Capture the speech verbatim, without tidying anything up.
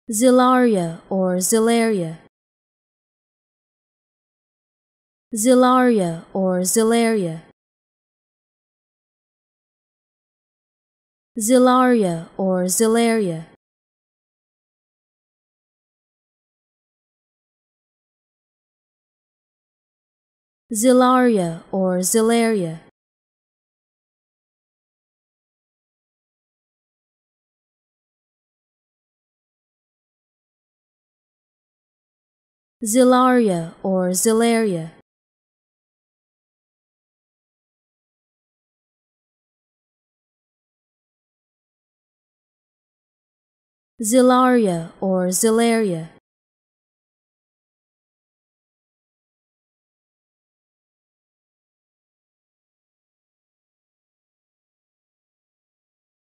Xylaria or Xylaria. Xylaria or Xylaria. Xylaria or Xylaria. Xylaria or Xylaria. Xylaria or Xylaria. Xylaria or Xylaria.